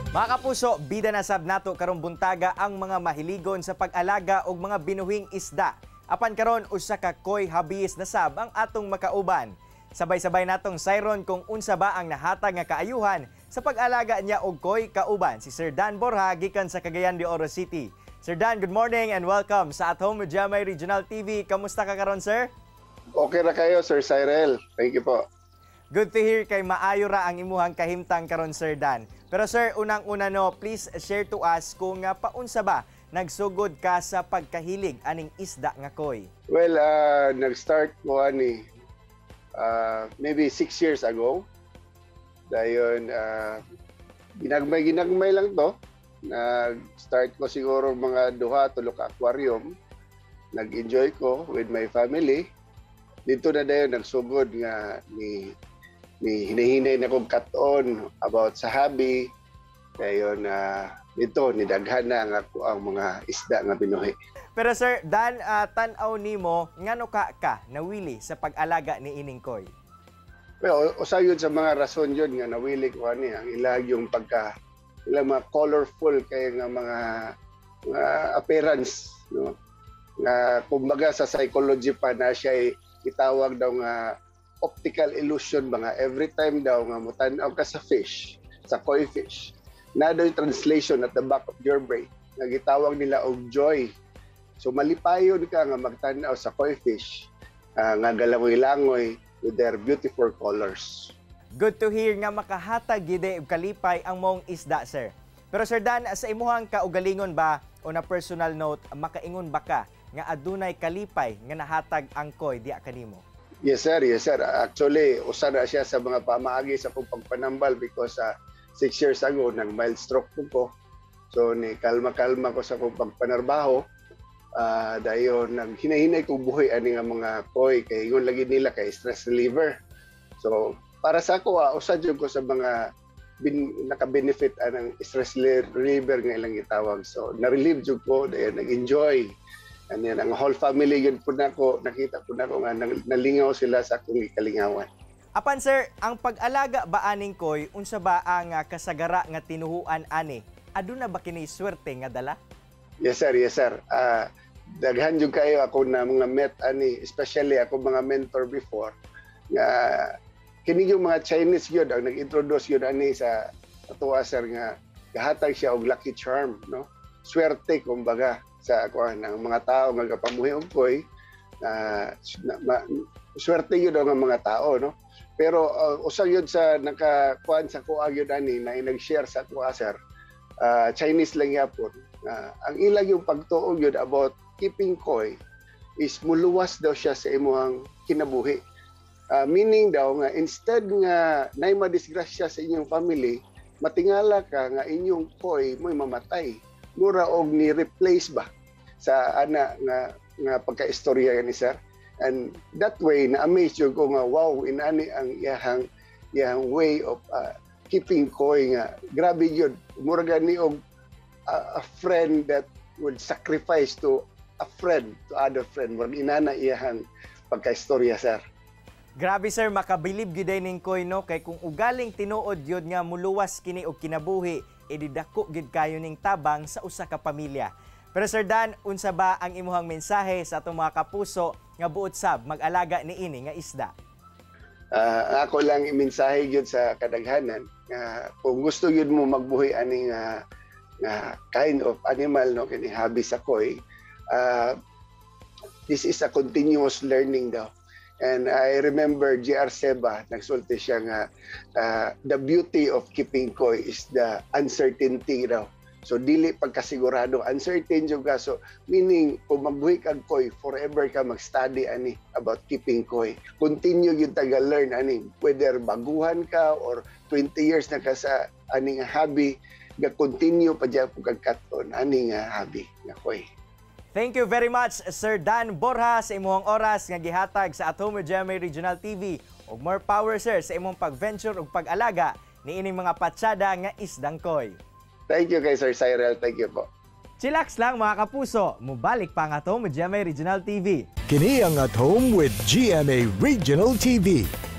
Mga kapuso, bida na sab nato karong buntaga ang mga mahiligon sa pag-alaga og mga binuhing isda. Apan karon usa ka koy habis na sab ang atong makauban. Sabay-sabay natong sayron kung unsa ba ang nahatag nga kaayuhan sa pag-alaga niya og koy kauban si Sir Dan Borja gikan sa Cagayan de Oro City. Sir Dan, good morning and welcome sa At Home with Jamay Regional TV. Kamusta ka karon, sir? Okay na kayo, Sir Cyril. Thank you po. Good to hear kay maayo ra ang imuhang kahimtang karon, Sir Dan. Pero sir, unang-una no, please share to us kung paunsa ba nagsugod ka sa pagkahilig aning isda nga koy. Well, nag-start ko maybe 6 years ago. Dayon, ginagmay lang to. Nag-start ko siguro mga 2-3 ka aquarium. Nag-enjoy ko with my family. Dito na dayon nagsugod nga ni hinahinay na kong cut-on about sa hobby. Dayon dito nidaghan na ang mga isda nga binuhi. Pero sir, Dan, tan-aw nimo ngano ka nawili sa pag-alaga ni ining koy? Well, usa yun sa mga rason yun nga nawili ko ani ang ilang yung ilang mga colorful kay nga mga appearance, no? Nga kumbaga sa psychology pa na siya itawag daw nga optical illusion ba nga every time daw nga mutan-aw ka sa fish, sa koi fish, na daw yung translation at the back of your brain nga gitawag nila og joy. So malipayon ka nga magtan-aw sa koi fish nga galangoy-langoy with their beautiful colors. Good to hear nga makahatag gid og kalipay ang mong isda, sir. Pero Sir Dan, sa imuhang kaugalingon ba o na personal note, makaingon ba ka nga adunay kalipay nga nahatag ang koy diya kanimo? Yes sir, yes sir. Actually, usa na siya sa mga pamaagi sa akong pagpanambal because 6 years ago nang mild stroke ko. So ni kalma-kalma ko sa akong pagpanarbaho. Dayon naghinahinay ko buhi ani nga mga koy kay ingon lagi nila kay stress reliever. So para sa ako usa jud ko sa mga naka-benefit anang stress reliever nga ilang gitawag. So na-relieve jud ko, dayon nag-enjoy. And yan, ang whole family yun po nako, nakita po nako nga nalingaw sila sa akong kalingawan. Apan sir, ang pag-alaga ba aning koy, unsa ba ang kasagara nga tinuhuan ani? Aduna ba kini swerte nga dala? Yes sir, yes sir. Daghan jud kayo ako na mga met ani, especially ako mga mentor before nga kini yung mga Chinese gyud ang nag-introduce yun ani sa atuwa sir nga gahatag siya og lucky charm, no? Swerte kumbaga sa ng mga tao nga kapamuhi og koy, swerte yun ang mga tao, no? Pero usa yun sa nakakuan sa kuha yun ani na nag-share sa kuha sir, Chinese lang yapon. Ang ilang yung pagtuog yun about keeping koy is muluwas daw siya sa imuhang kinabuhi. Meaning daw nga instead nga nay madisgrasya sa inyong family, matingala ka nga inyong koy mo'y mamatay. Mura og ni-replace ba sa ana nga pagka-istorya ni sir. And that way na-amaze yun ko nga wow, inani ang iyang way of keeping koy nga grabe yun. Mura gani og a friend that would sacrifice to a friend, to other friend. Mura inana iyang pagka-istorya sir. Grabe sir, makabilib gyud ning koy no, kay kung ugaling tinuod yun nga muluwas kini og kinabuhi, dako gid kayo ning tabang sa usa ka pamilya. Pero Sir Dan, unsa ba ang imuhang mensahe sa atong mga kapuso nga buot sab mag-alaga ni ini nga isda? Ako lang imensahe gyud sa kadaghanan kung gusto gyud mo magbuhi ani nga kind of animal no kini hobby sa koy, this is a continuous learning daw. And I remember J.R. Seba, nagsulti siya nga, the beauty of keeping koy is the uncertainty daw. So, dili pagkasigurado, uncertain juga. So, meaning, kung magbuhi kag koy, forever ka mag-study ani about keeping koy. Continue yung taga-learn ani, whether baguhan ka or 20 years na ka sa aning hobby, ga-continue pa dyan po kag-katon aning hobby nga koy. Thank you very much, Sir Dan Borja, sa imong oras nga gihatag sa At Home with Jamay Regional TV. Ug more power, sir, sa imong pag-venture ug pag-alaga ni ining mga patsada nga isdang koy. Thank you kay Sir Cyril. Thank you po. Chillax lang mga kapuso, mubalik pa ang At Home with Jamay Regional TV. Kini ang At Home with GMA Regional TV.